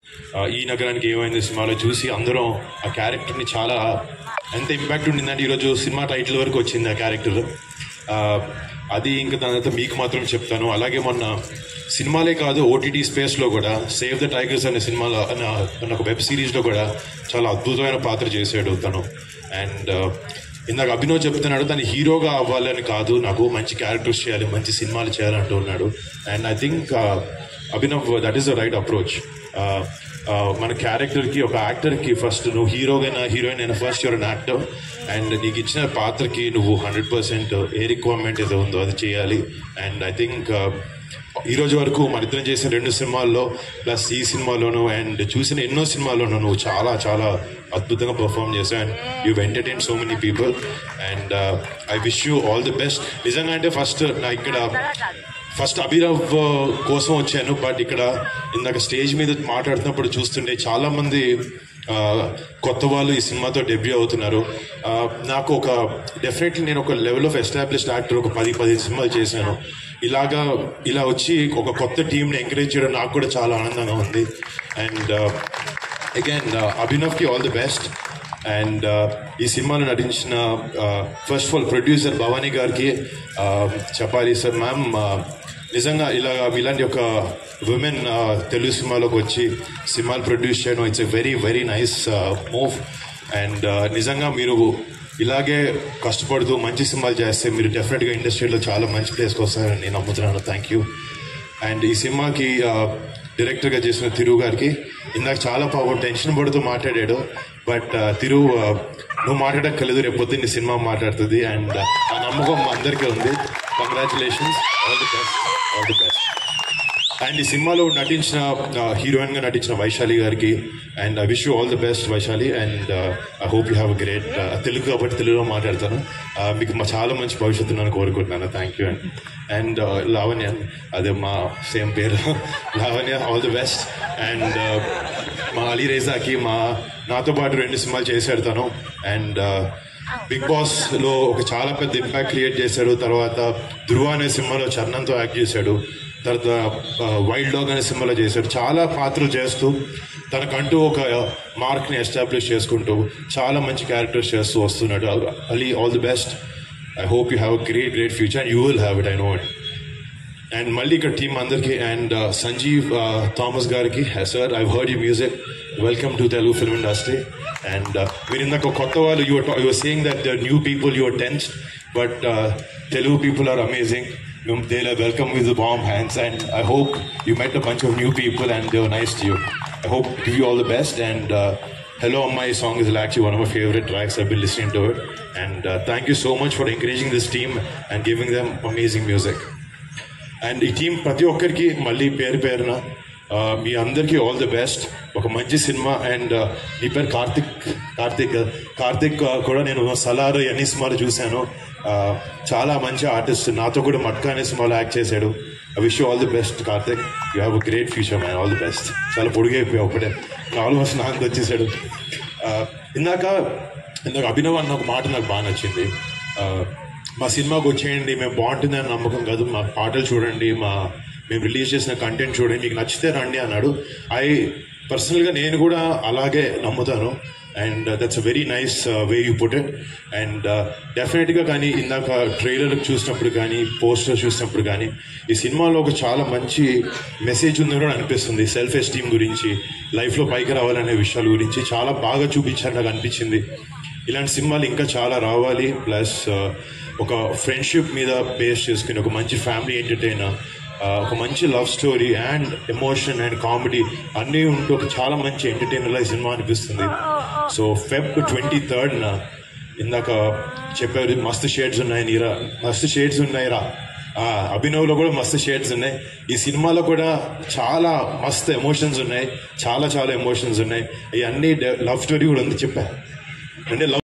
ఈ నగరానికి ఏమైంది సినిమాలో చూసి అందరం ఆ క్యారెక్టర్ని చాలా ఎంత ఇంపాక్ట్ ఉండిందంటే ఈరోజు సినిమా టైటిల్ వరకు వచ్చింది ఆ క్యారెక్టర్. అది ఇంకా దాని తర్వాత మీకు మాత్రం చెప్తాను. అలాగే మొన్న సినిమాలే కాదు ఓటీటీ స్పేస్లో కూడా సేవ్ ద టైగర్స్ అనే సినిమాలో అన్న ఒక వెబ్ సిరీస్లో కూడా చాలా అద్భుతమైన పాత్ర చేశాడు తను. అండ్ ఇందాక అభినవ్ చెప్తున్నాడు తను హీరోగా అవ్వాలని కాదు, నాకు మంచి క్యారెక్టర్స్ చేయాలి, మంచి సినిమాలు చేయాలంటూ ఉన్నాడు. And I think Abhinav that is the right approach. మన క్యారెక్టర్కి ఒక యాక్టర్కి ఫస్ట్ నువ్వు హీరోయిన్ అయినా first your an actor. And నీకు ఇచ్చిన పాత్రకి నువ్వు 100% ఏ రిక్వైర్మెంట్ ఏదో ఉందో అది చేయాలి. అండ్ ఐ థింక్ ఈరోజు వరకు మన ఇద్దరం చేసిన 2 సినిమాల్లో ప్లస్ ఈ సినిమాలోను అండ్ చూసిన ఎన్నో సినిమాల్లోనూ నువ్వు చాలా చాలా అద్భుతంగా పర్ఫామ్ చేశావు. And you entertain so many people. And I wish you all the best. నిజంగా అంటే ఫస్ట్ అభినవ్ కోసం వచ్చాను, బట్ ఇక్కడ ఇందాక స్టేజ్ మీద మాట్లాడుతున్నప్పుడు చూస్తుంటే చాలామంది కొత్త వాళ్ళు ఈ సినిమాతో డెబ్యూ అవుతున్నారు. నాకు డెఫినెట్లీ నేను ఒక లెవెల్ ఆఫ్ ఎస్టాబ్లిష్డ్ యాక్టర్ ఒక 10 సినిమాలు చేశాను. ఇలా వచ్చి ఒక కొత్త టీంని ఎంకరేజ్ చేయడం నాకు కూడా చాలా ఆనందంగా ఉంది. అండ్ అగైన్ అభినవ్కి ఆల్ ది బెస్ట్. అండ్ ఈ సినిమాలో నటించిన first of all producer Bhavani గారికి చెప్పాలి సార్, మ్యామ్ నిజంగా ఇలాంటి ఒక విమెన్ తెలుగు సినిమాలోకి వచ్చి సినిమాలు ప్రొడ్యూస్ చేయడం it's a very very nice move. And నిజంగా మీరు ఇలాగే కష్టపడుతూ మంచి సినిమాలు చేస్తే మీరు డెఫినెట్గా ఇండస్ట్రీలో చాలా మంచి ప్లేస్కి వస్తారని నేను నమ్ముతున్నాను. Thank you. అండ్ ఈ సినిమాకి డైరెక్టర్గా చేసిన తిరు గారికి ఇందాక చాలా పాపం టెన్షన్ పడుతూ మాట్లాడాడు, బట్ తిరు నువ్వు మాట్లాడక్కర్లేదు, రేపు పొద్దున్న సినిమా మాట్లాడుతుంది. అండ్ ఆ నమ్మకం అందరికీ ఉంది. Congratulations, all the best, all the best. And ఈ సినిమాలో హీరోయిన్గా నటించిన వైశాలి గారికి and I wish you all the best Vaishali. And I hope you have a great Telugu కాబట్టి తెలుగులో మాట్లాడతాను. మీకు చాలా మంచి భవిష్యత్తు నన్ను కోరుకుంటున్నాను. Thank you. అండ్ లావణ్య, అదే మా సేమ్ పేరు Lavanya, all the best. And మా అలీ రేజాకి నాతో పాటు 2 సినిమాలు చేశాడు తను. అండ్ బిగ్ బాస్లో చాలా పెద్ద ఇంపాక్ట్ క్రియేట్ చేశాడు. తర్వాత ధృవ అనే సినిమాలో చరణంతో యాక్ట్ చేశాడు. తర్వాత వైల్డ్ డాగ్ అనే సినిమాలో చేశాడు. చాలా పాత్రలు చేస్తూ తనకంటూ ఒక మార్క్ని ఎస్టాబ్లిష్ చేసుకుంటూ చాలా మంచి క్యారెక్టర్స్ చేస్తూ వస్తున్నాడు. Ali, all the best. I hope you have a great future and you will have it, I know it. And మళ్ళీ ఇక్కడ టీమ్ అందరికీ అండ్ సంజీవ్ థామస్ గారికి, sir I heard you music, welcome to Telugu film industry. And మీరు ఇందాక కొత్త వాళ్ళు your saying that the new people your tensed, but Telugu people are amazing. They'll welcome with the warm hands, and I hope you met a bunch of new people and they were nice to you. I hope give you all the best. And Hello Amma song is actually one of my favorite tracks. I've been listening to it, and thank you so much for encouraging this team and giving them amazing music. And ఈ team ప్రతి ఒక్కరికి మళ్ళీ పేరున మీ అందరికీ all the best. ఒక మంచి cinema. And మీ పేరు కార్తిక్ కూడా నేను సలార్ అన్ని సినిమాలు చూశాను. చాలా మంచి ఆర్టిస్ట్. నాతో కూడా మట్కా అనే సినిమాలో యాక్ట్ చేశాడు. I wish you all the best Karthik. You have a great future man, all the best. చాలా పొడిగైపోయావు ఒకటే, ఆల్మోస్ట్ నాకు వచ్చేసాడు. ఇందాక అభినవ్ అన్న ఒక మాట నాకు బాగా నచ్చింది. మా సినిమాకి వచ్చేయండి, మేము బాగుంటుందని నమ్మకం కాదు, మా పాటలు చూడండి, మేము రిలీజ్ చేసిన కంటెంట్ చూడండి, మీకు నచ్చితే రండి అన్నాడు. పర్సనల్గా నేను కూడా అలాగే నమ్ముతాను. And that's a very nice way you put it. And డెఫినెట్గా కానీ ఇందాక ట్రైలర్ చూసినప్పుడు కానీ పోస్టర్ చూసినప్పుడు కానీ ఈ సినిమాలో ఒక చాలా మంచి మెసేజ్ ఉందని కూడా అనిపిస్తుంది. సెల్ఫ్ ఎస్టీమ్ గురించి, లైఫ్లో పైకి రావాలనే విషయాల గురించి చాలా బాగా చూపించారు నాకు అనిపించింది. ఇలాంటి సినిమాలు ఇంకా చాలా రావాలి. ప్లస్ ఒక ఫ్రెండ్షిప్ మీద బేస్ చేసుకుని ఒక మంచి ఫ్యామిలీ ఎంటర్టైనర్, ఒక మంచి love story and emotion and comedy అన్నీ ఉంటూ ఒక చాలా మంచి ఎంటర్టైనర్లా ఈ సినిమా అనిపిస్తుంది. సో Feb 23rd ఇందాక చెప్పారు మస్తు షేడ్స్ ఉన్నాయిరా. అభినవ్లో కూడా మస్తు షేడ్స్ ఉన్నాయి. ఈ సినిమాలో కూడా చాలా మస్తు ఎమోషన్స్ ఉన్నాయి, చాలా ఎమోషన్స్ ఉన్నాయి. ఇవన్నీ లవ్ స్టోరీ కూడా ఉంది చెప్పా అంటే